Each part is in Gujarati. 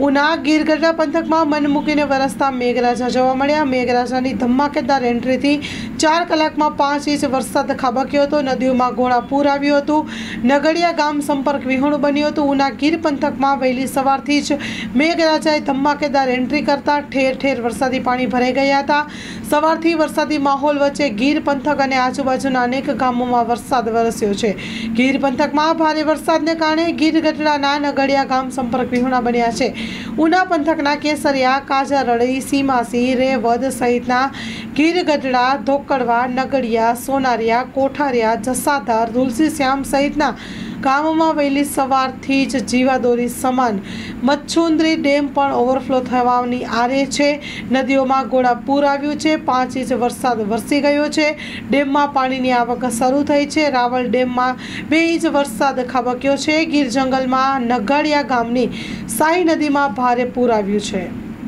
ઉના ગીરગઢડા પંથકમાં મન મૂકીને વરસતા મેઘરાજા જોવા મળ્યા। મેઘરાજાની ધમાકેદાર એન્ટ્રીથી 4 કલાકમાં 5 ઇંચ વરસાદ ખાબક્યો હતો। નદીઓમાં ઘોડાપૂર આવ્યું હતું। નગડિયા ગામ સંપર્ક વિહોણું બન્યું હતું। ઉના ગીર પંથકમાં વહેલી સવારથી જ મેઘરાજાએ ધમાકેદાર એન્ટ્રી કરતા ઠેર ઠેર વરસાદી પાણી ભરાઈ ગયા હતા। સવારથી વરસાદી માહોલ વચ્ચે ગીર પંથક અને આજુબાજુના અનેક ગામોમાં વરસાદ વરસ્યો છે। ગીર પંથકમાં ભારે વરસાદને કારણે ગીરગઢડાના નગડિયા ગામ સંપર્ક વિહોણા બન્યા છે। ઉના પંથકના કેસરિયા, કાજારડી, સીમાસી, રેવદ સહિતના ગીરગઢડા, ધોકડવા, નગડિયા, સોનારિયા, કોઠારિયા, જસાધાર, તુલસીશ્યામ સહિતના ગામોમાં વહેલી સવારથી જ જીવાદોરી સમાન મચ્છુન્દ્રી ડેમ પણ ઓવરફ્લો થવાની આરે છે। નદીઓમાં ઘોડાપૂર આવ્યું છે। 5 ઇંચ વરસાદ વરસી ગયો છે। ડેમમાં પાણીની આવક શરૂ થઈ છે। રાવલ ડેમમાં 2 ઇંચ વરસાદ ખાબક્યો છે। ગીર જંગલમાં નગાડિયા ગામની સાઈ નદીમાં ભારે પૂર આવ્યું છે।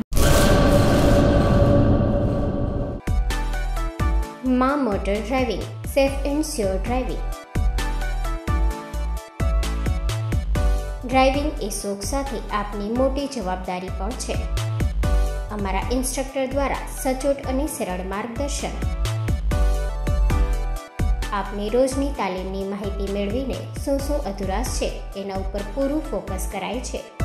માં motor driving, safe and sure driving. Driving એ શોખ સાથે આપની મોટી જવાબદારી પણ છે। અમારા ઇન્સ્ટ્રક્ટર દ્વારા સચોટ અને સરળ માર્ગદર્શન આપની રોજની તાલીમની માહિતી મેળવીને શું અધુરાશ છે એના ઉપર પૂરું ફોકસ કરાય છે।